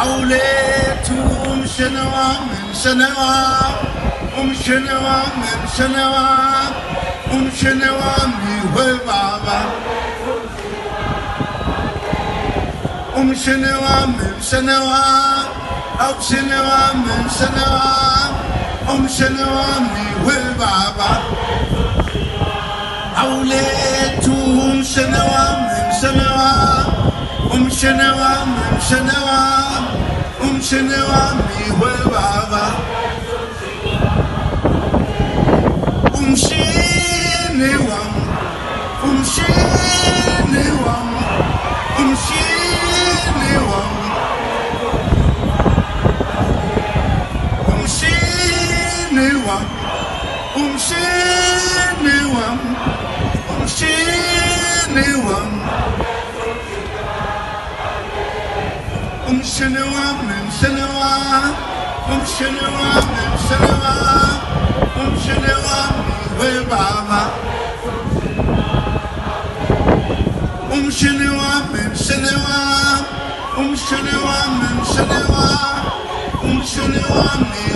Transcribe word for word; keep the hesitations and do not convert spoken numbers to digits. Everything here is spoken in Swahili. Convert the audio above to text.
Auletu umshenewa mshenewa umshenewa mshenewa umshenewa miwe baba umshenewa mshenewa umshenewa mshenewa umshenewa miwe baba Auletu umshenewa mshenewa umshenewa mshenewa umshenewa miwe baba umshenewa umshenewa umshenewa umshenewa umshenewa umshenewa umshenewa mshenewa umshenewa mshenewa umshenewa miwe baba umshenewa mshenewa umshenewa mshenewa umshenewa